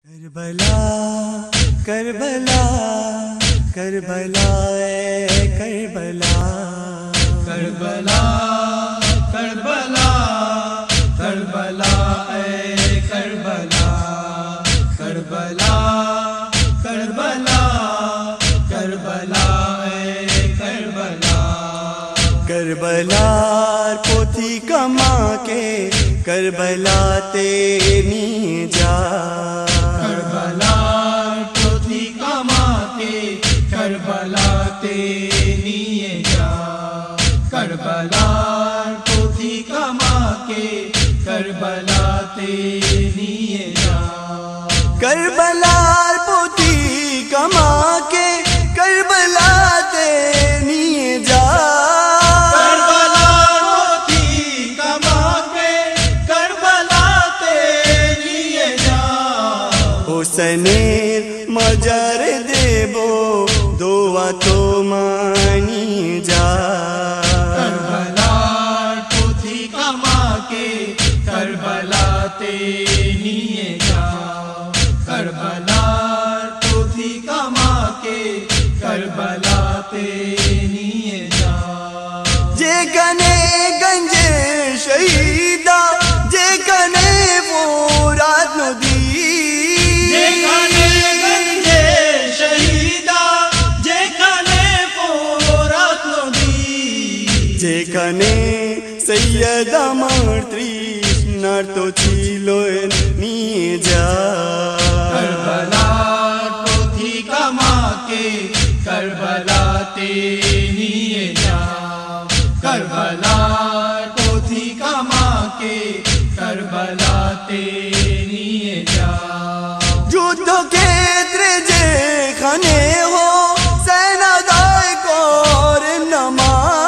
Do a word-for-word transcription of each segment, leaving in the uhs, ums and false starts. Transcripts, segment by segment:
Karbala Karbala Karbala ए करबला करबला करबला करबला ए करबला करबला करबला करबला ए करबला करबलार पोथी कमा के करबला ते नी जा करबला पोथी कमा के करबला ते निये जा करबला पोथी कमा के करबला ते निये जा करबलार पोथी कमा के करबला ते नी जा करबला पोथी कमा के करबला ते निये जा हुसैनेर मजार देबो दुआ तो मानी जा करबला पोथी कमा के करबला ते निये जा करबला पोथी कमा के करबला ते निये जा जे कने गंजे शहीदा जे कने वो रात नदी जेखाने गंजे शहीदा जेखाने पोरात नदी जेखाने सैयद अमर तृष्णार तो छिलो निये जा करबला पोथी कमा के करबला ते निये जा करबला पोथी कमा के करबला ते निये जा युद्ध क्षेत्र जेखाने हो सेनादार कोर नमा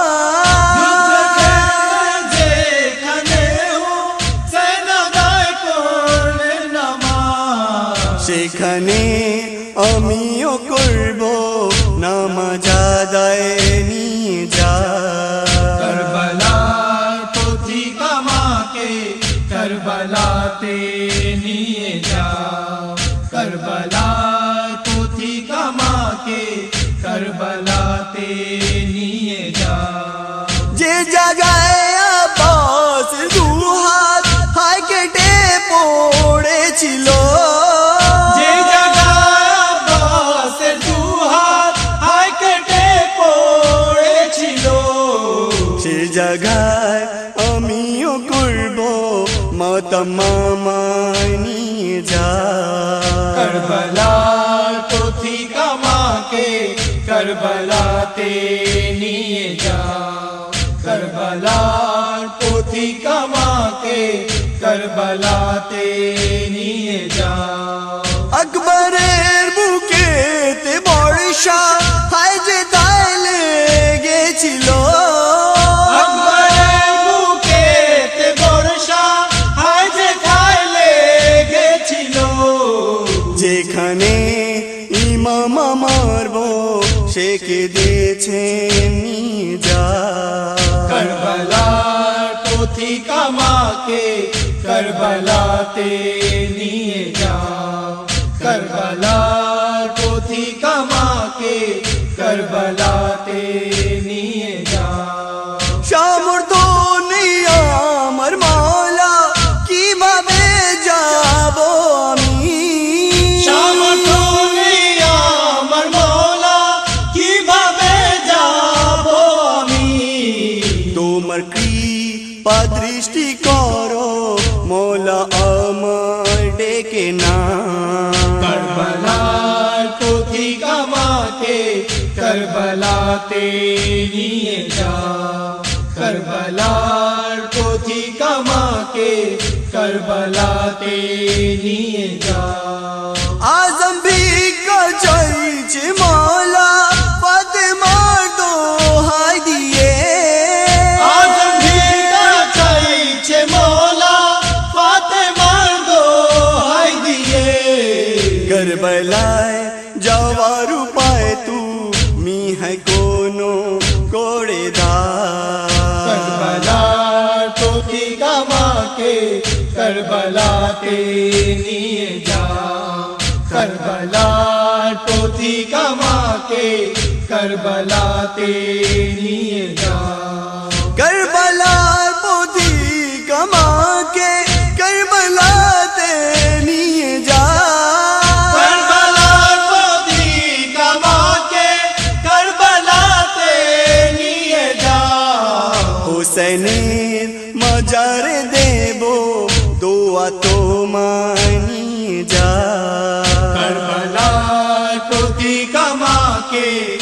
সেখানে আমিও করব নামাজ আদায় নিয়ে যা करबला पोथी कमा के करबला ते निये जा करबला पोथी कमा के करबला ते निये जा যে জায়গায় আব্বাস দুহাত হাই কেটে পড়েছিল যে জায়গায় আব্বাসের দুহাত হাই কেটে পড়েছিল সে জায়গায় আমিও করব মাতাম মামায় নিয়ে যা करबला पोथी कमा के करबला ते निये जा करबला पोथी कमा के करबला ते निये जा আকবরের বুকেতে বর্ষা হায় যে তাইলে গেছিল আকবরের বুকেতে বর্ষা হায় যে খাইলে গেছিল যেখানে ইমাম মারব সেকে দিয়েছেন নিয়ে যা करबला पोथी कमा के करबला ते निये जा करबला पोथी कमा के करबला ते निये जा সামর্থ্য নেই আমার মাওলা কিভাবে যাব আমি সামর্থ্য নেই আমার মওলা কিভাবে যাব আমি তোমার কৃপা দৃষ্টি করো মোলা আমার ডেকে না करबला पोथी कमा के करबला ते निये जा करबला पोथी कमा के करबला ते निये जा आजम भी চাইছে মাওলা ফাতেমার দোহাই দিয়ে आजम भी চাইছে মওলা ফাতেমার দোহাই দিয়ে करबलाয় যাওয়ার উপায় তুমি है কোনো করে দাও करबला पोथी कमा के करबला ते निये जा کربلا پوتھی کما کے کربلاتے নিয়ে যাও کربلا پوتھی کما کے کربلاتے নিয়ে যাও کربلا پوتھی کما کے کربلاتے নিয়ে যাও হুসেনের মাজারে দেব দোয়া তোমায় নিয়ে যাও کربلا پوتھی کما کے